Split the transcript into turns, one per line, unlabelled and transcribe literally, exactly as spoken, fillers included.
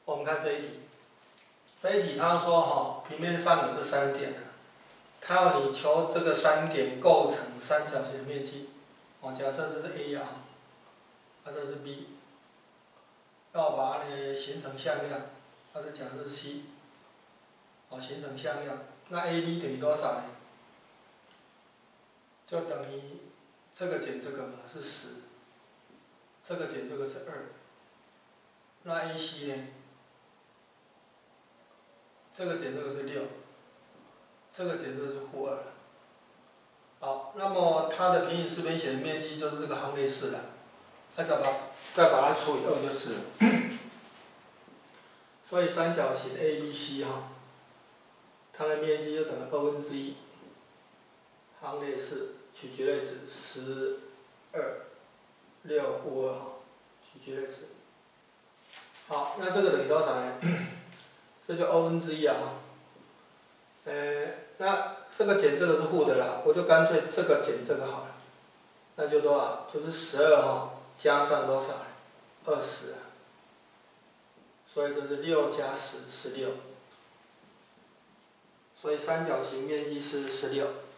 我们看这一题，这一题他说哈，平面上有这三点，他要你求这个三点构成三角形的面积。哦，假设这是 A 啊，啊这是 B， 要把它呢形成向量，它是假设 C， 哦形成向量，那 A B 等于多少呢？就等于这个减这个嘛是十，这个减这个是二，那 A C 呢？这个减这个是六，这个减这个是负二。好，那么它的平行四边形的面积就是这个行列式了，那再把再把它除以二就是了。所以三角形 A B C 哈，它的面积就等于二分之一行列式取绝对值十二六负二哈，取绝对值。好，那这个等于多少呢？这就二分之一啊。呃，那这个减这个是负的啦，我就干脆这个减这个好了，那就多少？就是十二哈，加上多少？二十啊。所以这是六加十，十六。所以三角形面积是十六。